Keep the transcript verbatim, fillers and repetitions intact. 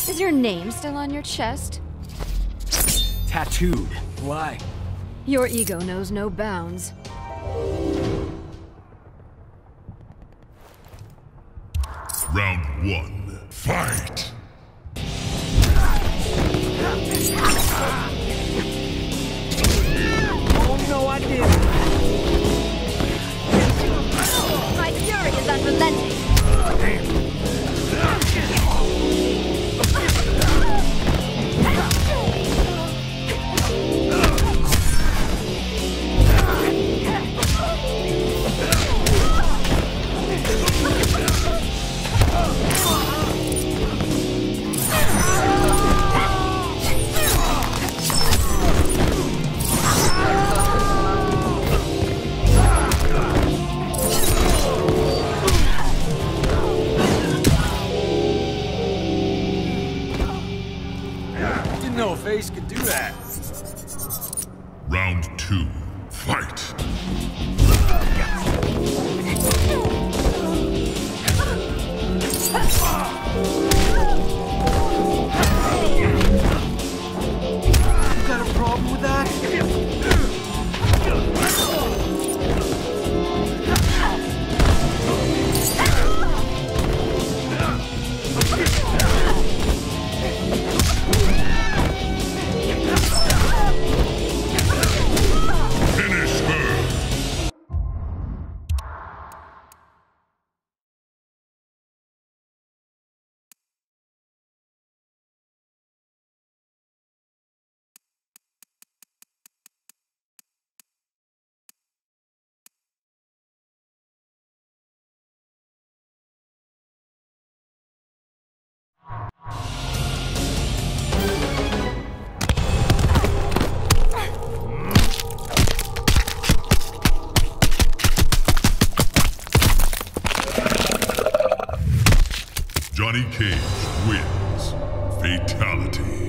Is your name still on your chest? Tattooed. Why? Your ego knows no bounds. Round one. Fight! Oh no, I didn't! My fury is unrelenting! Damn! Didn't know a face could do that. Round two. Fight! You got a problem with that? Finish her! Johnny Cage wins. Fatality.